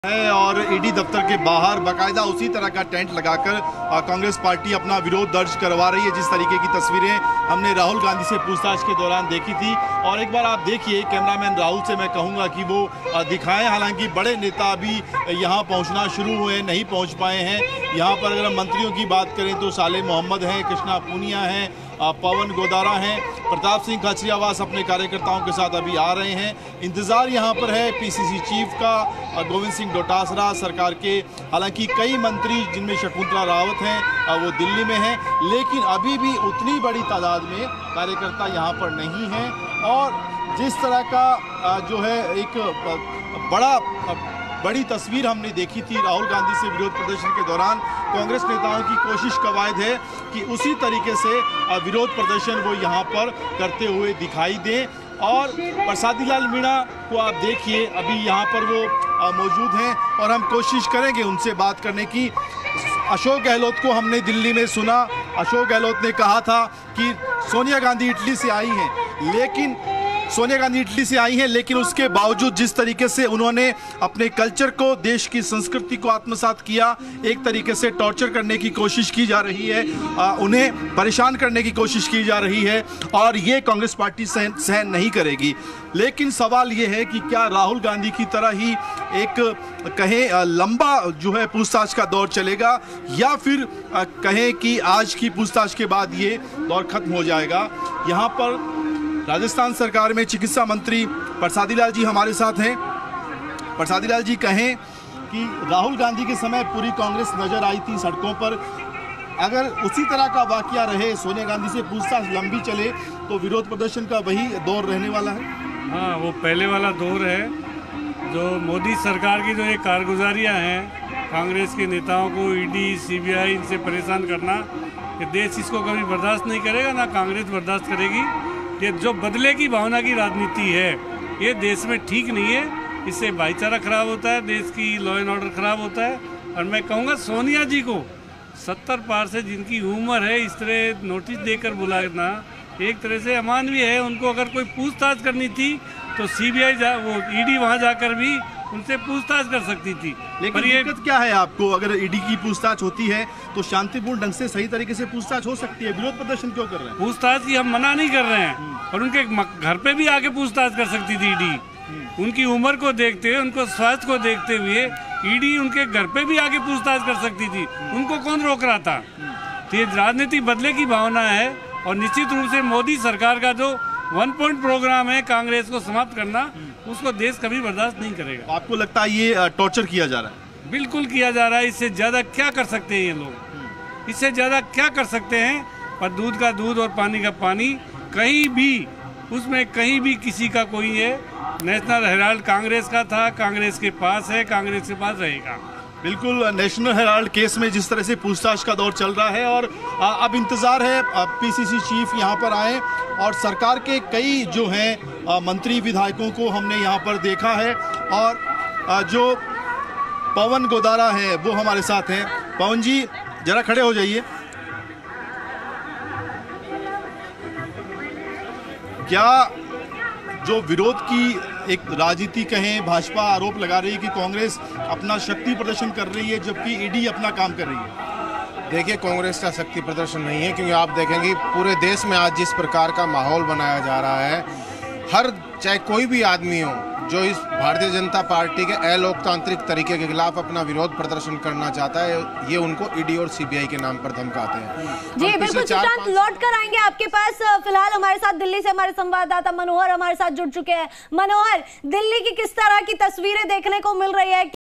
है और ईडी दफ्तर के बाहर बाकायदा उसी तरह का टेंट लगाकर कांग्रेस पार्टी अपना विरोध दर्ज करवा रही है। जिस तरीके की तस्वीरें हमने राहुल गांधी से पूछताछ के दौरान देखी थी, और एक बार आप देखिए, कैमरामैन राहुल से मैं कहूंगा कि वो दिखाएं। हालांकि बड़े नेता अभी यहाँ पहुँचना शुरू हुए, नहीं पहुँच पाए हैं। यहाँ पर अगर हम मंत्रियों की बात करें तो साले मोहम्मद हैं, कृष्णा पूनिया हैं, पवन गोदारा हैं, प्रताप सिंह खाचरियावास अपने कार्यकर्ताओं के साथ अभी आ रहे हैं। इंतज़ार यहाँ पर है पीसीसी चीफ का, गोविंद सिंह डोटासरा सरकार के। हालांकि कई मंत्री जिनमें शकुंतला रावत हैं वो दिल्ली में हैं, लेकिन अभी भी उतनी बड़ी तादाद में कार्यकर्ता यहाँ पर नहीं हैं। और जिस तरह का जो है एक बड़ी तस्वीर हमने देखी थी राहुल गांधी से विरोध प्रदर्शन के दौरान, कांग्रेस नेताओं की कोशिश कवायद है कि उसी तरीके से विरोध प्रदर्शन वो यहाँ पर करते हुए दिखाई दें। और प्रसादी लाल मीणा को आप देखिए, अभी यहाँ पर वो मौजूद हैं और हम कोशिश करेंगे उनसे बात करने की। अशोक गहलोत को हमने दिल्ली में सुना। अशोक गहलोत ने कहा था कि सोनिया गांधी इटली से आई हैं, लेकिन उसके बावजूद जिस तरीके से उन्होंने अपने कल्चर को, देश की संस्कृति को आत्मसात किया, एक तरीके से टॉर्चर करने की कोशिश की जा रही है, उन्हें परेशान करने की कोशिश की जा रही है, और ये कांग्रेस पार्टी सहन नहीं करेगी। लेकिन सवाल ये है कि क्या राहुल गांधी की तरह ही एक कहें लंबा जो है पूछताछ का दौर चलेगा, या फिर कहें कि आज की पूछताछ के बाद ये दौर खत्म हो जाएगा। यहाँ पर राजस्थान सरकार में चिकित्सा मंत्री प्रसादी लाल जी हमारे साथ हैं। प्रसादी लाल जी, कहें कि राहुल गांधी के समय पूरी कांग्रेस नजर आई थी सड़कों पर। अगर उसी तरह का वाकया रहे, सोनिया गांधी से पूछताछ लंबी चले, तो विरोध प्रदर्शन का वही दौर रहने वाला है। हाँ, वो पहले वाला दौर है। जो मोदी सरकार की जो ये कारगुजारियाँ हैं, कांग्रेस के नेताओं को ईडी, सीबीआई इनसे परेशान करना, ये देश इसको कभी बर्दाश्त नहीं करेगा, ना कांग्रेस बर्दाश्त करेगी। ये जो बदले की भावना की राजनीति है, ये देश में ठीक नहीं है। इससे भाईचारा खराब होता है, देश की लॉ एंड ऑर्डर खराब होता है। और मैं कहूँगा सोनिया जी को 70 पार से जिनकी उम्र है, इस तरह नोटिस देकर बुलाना एक तरह से अमानवीय है। उनको अगर कोई पूछताछ करनी थी तो सीबीआई वो ईडी वहाँ जाकर भी उनसे पूछताछ कर सकती थी। लेकिन दिक्कत क्या है आपको? अगर ईडी की पूछताछ होती है तो शांतिपूर्ण ढंग से, सही तरीके से पूछताछ हो सकती है। विरोध प्रदर्शन क्यों कर रहे हैं? पूछताछ की हम मना नहीं कर रहे हैं, और उनके घर पे भी आके पूछताछ कर सकती थी ईडी। उनकी उम्र को देखते हुए, उनको स्वास्थ्य को देखते हुए ईडी उनके घर पे भी आके पूछताछ कर सकती थी। उनको कौन रोक रहा था? तो ये राजनीति बदले की भावना है, और निश्चित रूप से मोदी सरकार का जो 1 पॉइंट प्रोग्राम है कांग्रेस को समाप्त करना, उसको देश कभी बर्दाश्त नहीं करेगा। आपको लगता है ये टॉर्चर किया जा रहा है? बिल्कुल किया जा रहा है। इससे ज्यादा क्या कर सकते हैं ये लोग? इससे ज्यादा क्या कर सकते हैं? पर दूध का दूध और पानी का पानी, कहीं भी उसमें कहीं भी किसी का कोई है। नेशनल हेराल्ड कांग्रेस का था, कांग्रेस के पास है, कांग्रेस के पास रहेगा। बिल्कुल, नेशनल हेराल्ड केस में जिस तरह से पूछताछ का दौर चल रहा है, और अब इंतजार है पीसीसी चीफ यहाँ पर आए, और सरकार के कई जो हैं मंत्री विधायकों को हमने यहाँ पर देखा है। और जो पवन गोदारा है वो हमारे साथ हैं। पवन जी, जरा खड़े हो जाइए। क्या जो विरोध की एक राजनीति कहें, भाजपा आरोप लगा रही है कि कांग्रेस अपना शक्ति प्रदर्शन कर रही है, जबकि ईडी अपना काम कर रही है? देखिए, कांग्रेस का शक्ति प्रदर्शन नहीं है, क्योंकि आप देखेंगे पूरे देश में आज जिस प्रकार का माहौल बनाया जा रहा है, चाहे कोई भी आदमी हो जो इस भारतीय जनता पार्टी के अलोकतांत्रिक तरीके के खिलाफ अपना विरोध प्रदर्शन करना चाहता है, ये उनको ईडी और सीबीआई के नाम पर धमकाते हैं। जी बिल्कुल, सुशांत लौट कर आएंगे आपके पास। फिलहाल हमारे साथ दिल्ली से हमारे संवाददाता मनोहर हमारे साथ जुड़ चुके हैं। मनोहर, दिल्ली की किस तरह की तस्वीरें देखने को मिल रही है?